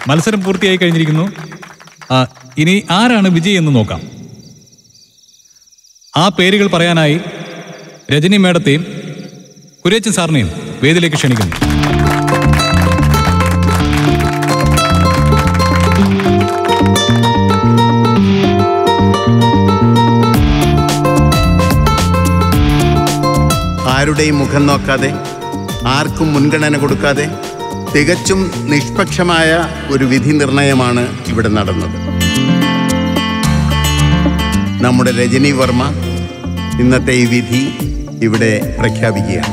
മത്സരം പൂർത്തിയായി കഴിഞ്ഞിരിക്കുന്നു. ഇനി ആരാണ് വിജയി എന്ന് നോക്കാം. ആ പേരുകൾ പറയാനായി രജനി മേഡത്തെയും കുര്യച്ചൻ സാറിനെയും വേദിയിലേക്ക് ക്ഷണിക്കുന്നു. ആരുടെയും മുഖം നോക്കാതെ, ആർക്കും മുൻഗണന കൊടുക്കാതെ തികച്ചും നിഷ്പക്ഷമായ ഒരു വിധി നിർണയമാണ് ഇവിടെ നടന്നത്. നമ്മുടെ രജനി വർമ്മ ഇന്നത്തെ ഈ വിധി ഇവിടെ പ്രഖ്യാപിക്കുകയാണ്.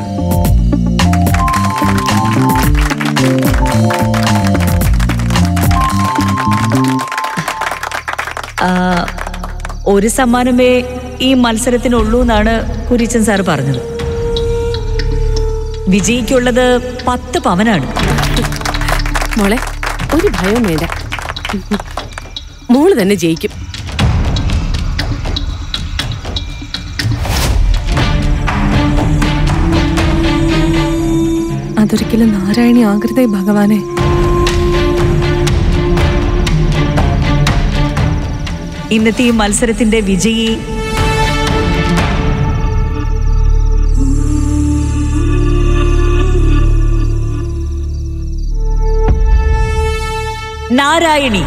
ഒരു സമ്മാനമേ ഈ മത്സരത്തിനുള്ളൂ എന്നാണ് കുര്യച്ചൻ സാർ പറഞ്ഞത്. വിജയിക്കുള്ളത് 10 പവനാണ്. മോളെ, ഒരു ഭയവും വേണ്ട, മോള് തന്നെ ജയിക്കും. അതൊരിക്കലും നാരായണി ആകൃതേ ഭഗവാനെ. ഇന്നത്തെ ഈ മത്സരത്തിന്റെ വിജയി നാരായണി.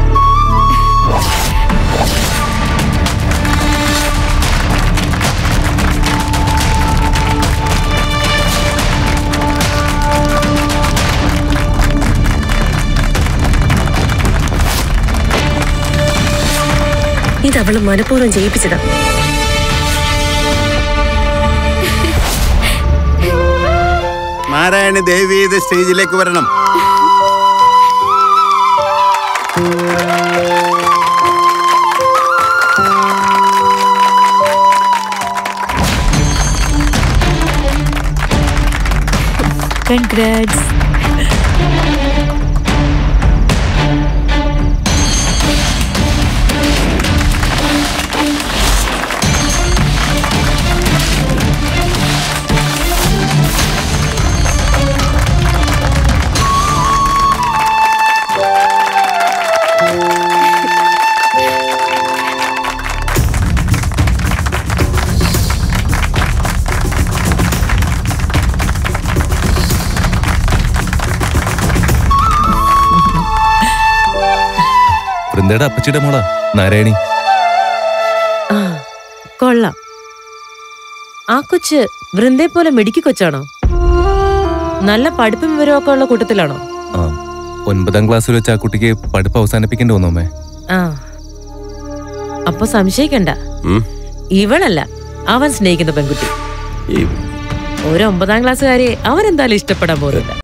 ഇതവള് മനഃപൂർവ്വം ജയിപ്പിച്ചതാ. നാരായണി ദേവി ഇത് സ്റ്റേജിലേക്ക് വരണം. Congrats. വൃന്ദയുടെ അപ്പച്ചിയുടെ മോളാ നാരായണി. കൊള്ളാം. ആ കൊച്ച് വൃന്ദയെ പോലെ മിടുക്കി കൊച്ചാണോ? നല്ല പഠിപ്പും വിവരമൊക്കെ ഉള്ള കൂട്ടത്തിലാണോ? 9ാം ക്ലാസ്സിൽ വെച്ച് ആ കുട്ടിക്ക് പഠിപ്പ് അവസാനിപ്പിക്കേണ്ടി വന്നു അമ്മേ. അപ്പൊ സംശയിക്കണ്ട, ഇവളല്ല അവൻ സ്നേഹിക്കുന്ന പെൺകുട്ടി. ഒരു 9ാം ക്ലാസ്സുകാരെ അവരെന്തായാലും ഇഷ്ടപ്പെടാൻ പോലുമില്ല.